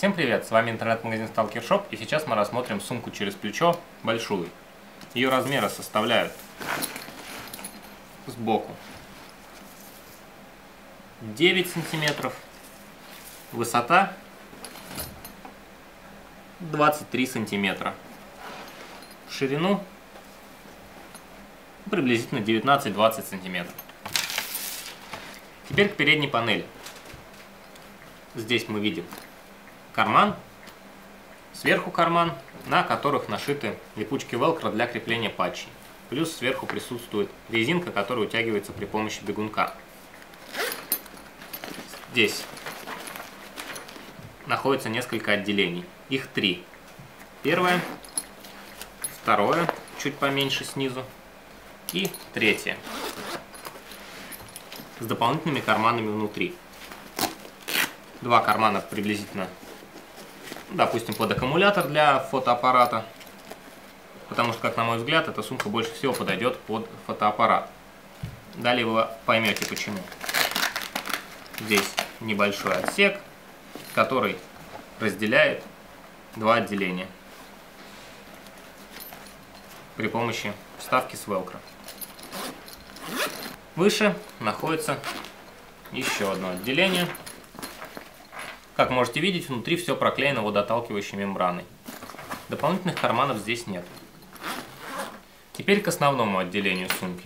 Всем привет, с вами интернет-магазин Stalker Shop, и сейчас мы рассмотрим сумку через плечо большую. Ее размеры составляют сбоку 9 сантиметров, высота 23 сантиметра, в ширину приблизительно 19-20 сантиметров. Теперь к передней панели. Здесь мы видим карман, сверху карман, на которых нашиты липучки велкро для крепления патчей. Плюс сверху присутствует резинка, которая утягивается при помощи бегунка. Здесь находится несколько отделений. Их 3. Первое, второе, чуть поменьше снизу, и третье, с дополнительными карманами внутри. 2 кармана приблизительно, допустим, под аккумулятор для фотоаппарата, потому что, как на мой взгляд, эта сумка больше всего подойдет под фотоаппарат. Далее вы поймете почему. Здесь небольшой отсек, который разделяет 2 отделения при помощи вставки с велкро. Выше находится еще одно отделение. Как можете видеть, внутри все проклеено водоотталкивающей мембраной. Дополнительных карманов здесь нет. Теперь к основному отделению сумки.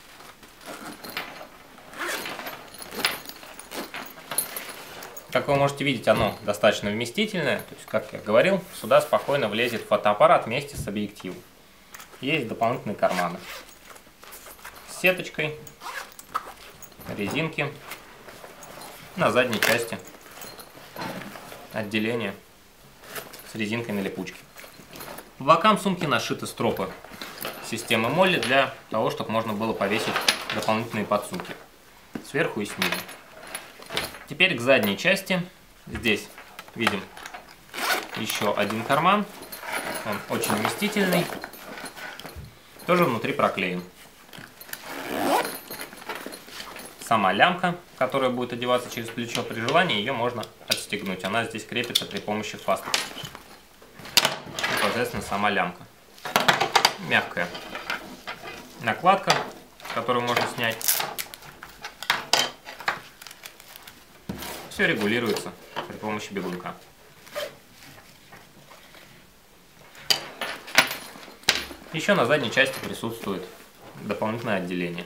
Как вы можете видеть, оно достаточно вместительное. То есть, как я говорил, сюда спокойно влезет фотоаппарат вместе с объективом. Есть дополнительные карманы с сеточкой, резинки на задней части отделение с резинкой на липучке. По бокам сумки нашиты стропы системы Молли для того, чтобы можно было повесить дополнительные подсумки сверху и снизу. Теперь к задней части. Здесь видим еще один карман. Он очень вместительный. Тоже внутри проклеен. Сама лямка, которая будет одеваться через плечо, при желании ее можно отстегнуть. Она здесь крепится при помощи фаста. Непосредственно сама лямка. Мягкая накладка, которую можно снять. Все регулируется при помощи бегунка. Еще на задней части присутствует дополнительное отделение.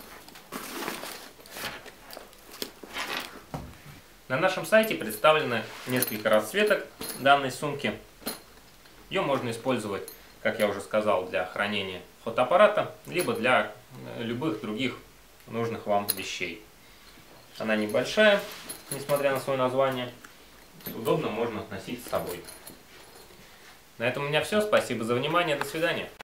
На нашем сайте представлены несколько расцветок данной сумки. Ее можно использовать, как я уже сказал, для хранения фотоаппарата, либо для любых других нужных вам вещей. Она небольшая, несмотря на свое название. Удобно можно носить с собой. На этом у меня все. Спасибо за внимание. До свидания.